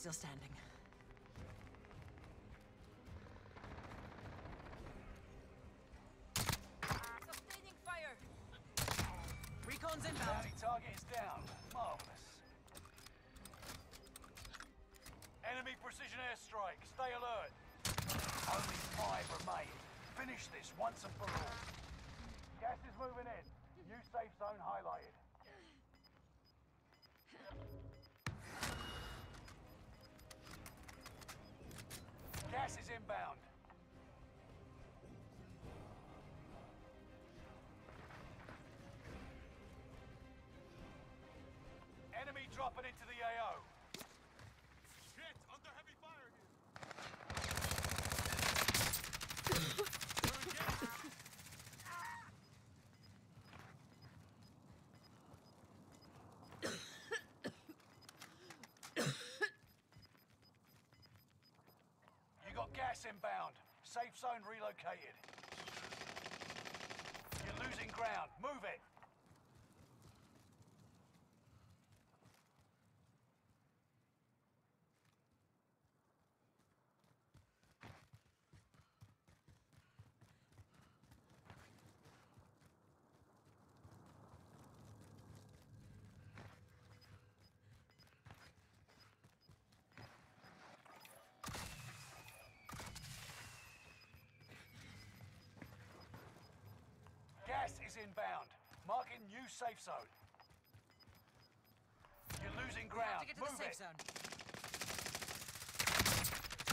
still standing. Sustaining fire! Recon's inbound. Bounty target is down. Marvelous. Enemy precision airstrike. Stay alert. Only 5 remain. Finish this once and for all. Gas is moving in. New safe zone highlighted. Gas is inbound. Enemy dropping into the AO. Shit! Under heavy fire here! You got gas inbound. Safe zone relocated. You're losing ground. Move it. Gas is inbound. Marking new safe zone. You're losing We have ground. to get to the Move safe it. zone.